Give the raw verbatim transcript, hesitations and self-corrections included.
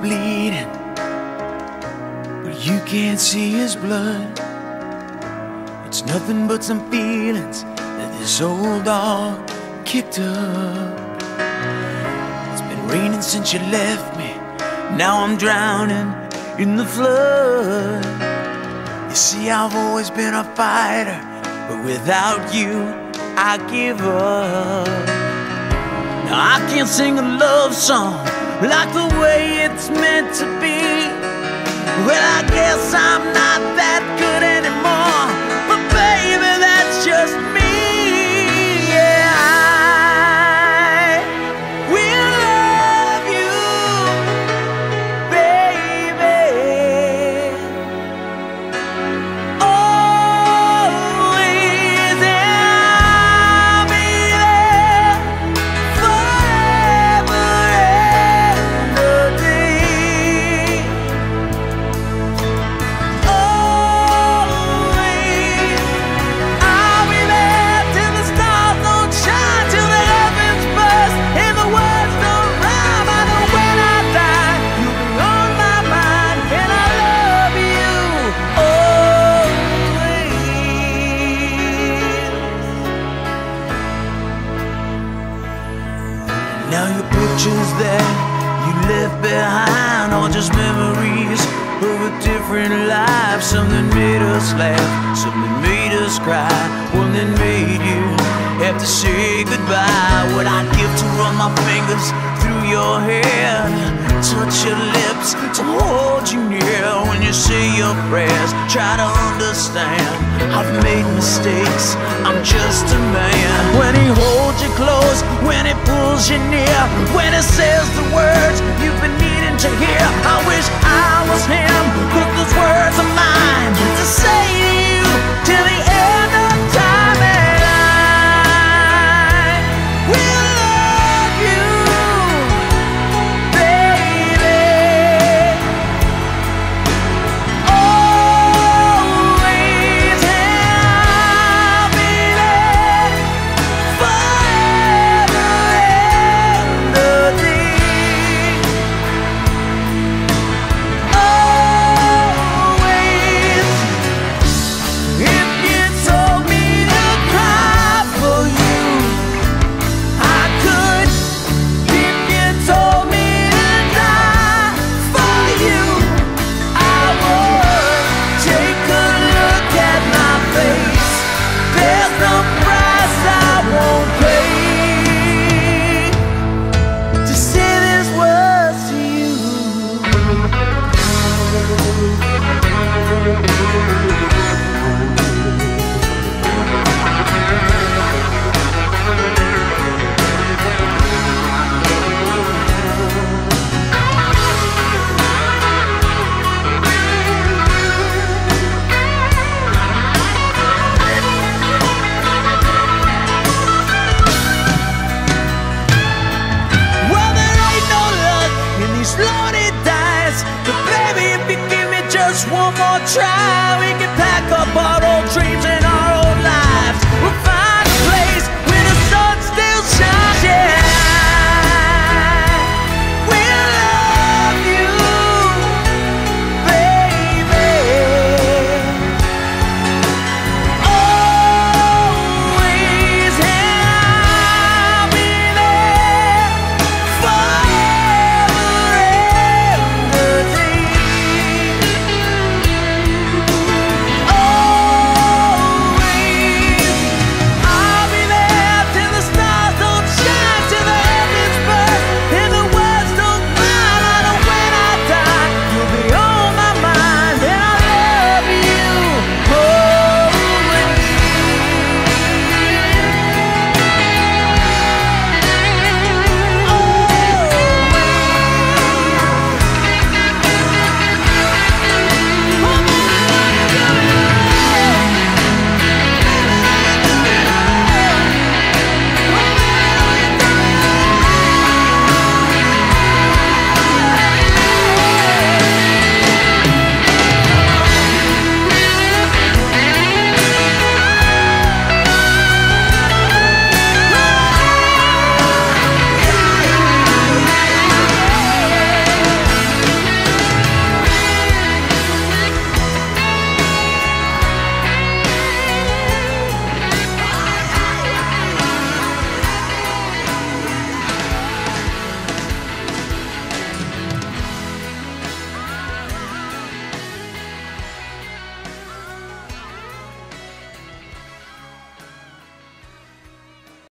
bleeding, but you can't see his blood. It's nothing but some feelings that this old dog kicked up. It's been raining since you left me, now I'm drowning in the flood. You see, I've always been a fighter, but without you, I give up. Now I can't sing a love song like the way it's meant to be. Well, I guess I'm not that good anymore, but baby, that's just me. Yeah, I will love you, baby, always, and I'll be there forever and a day. Always, I'll be there till the stars don't shine, till the heavens burst and the words don't rhyme. I know when I die, you'll be on my mind, and I love you always. Now your pictures that you left behind are just memories of a different life. Something made us laugh, something made us cry, one that made you have to say goodbye. What I'd give to run my fingers through your hair, touch your lips, to hold you near when you say your prayers. Try to understand, I've made mistakes, I'm just a man. When he holds you close, when he pulls you near, when he says the words you've been needing to hear, I wish I was him, but those words are mine to say to you till the end of time. And I will love you, baby, always, and I'll be there forever and a day. Always, if you told me to cry for you, I could. If you told me to die for you, I would. Take a look at my face, there's no price I won't pay to say these words to you. Well, there ain't no luck in these loaded dice, but baby, if you give me just one more try, we